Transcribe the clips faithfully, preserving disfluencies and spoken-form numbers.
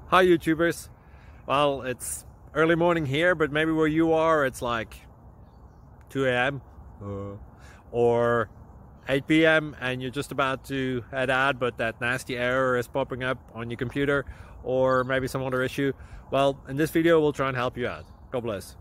Hi YouTubers. Well, it's early morning here, but maybe where you are it's like two A M uh, or eight P M and you're just about to head out, but that nasty error is popping up on your computer, or maybe some other issue. Well, in this video we'll try and help you out. God bless.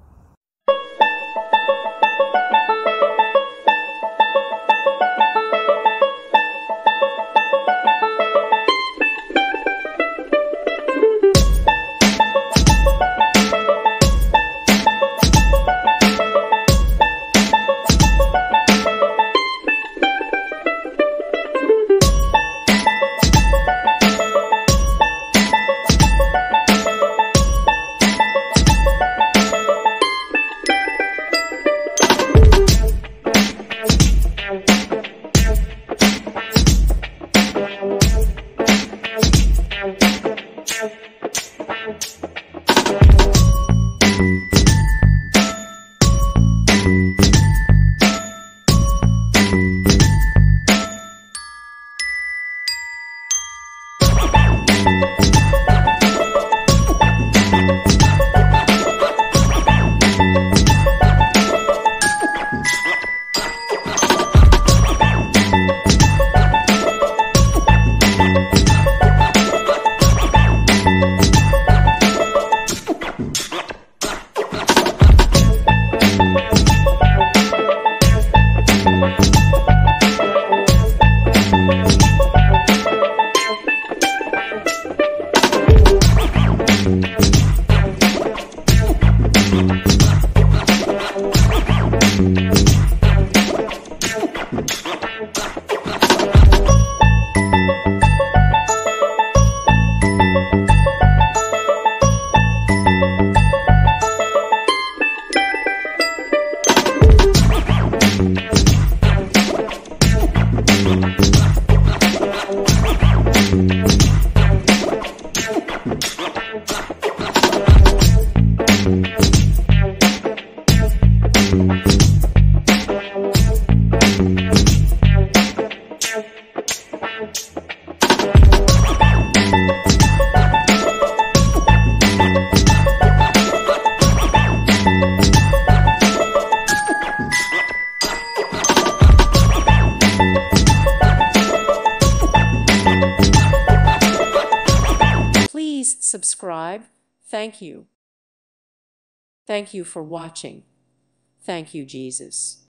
Please subscribe. Thank you. Thank you for watching. Thank you, Jesus.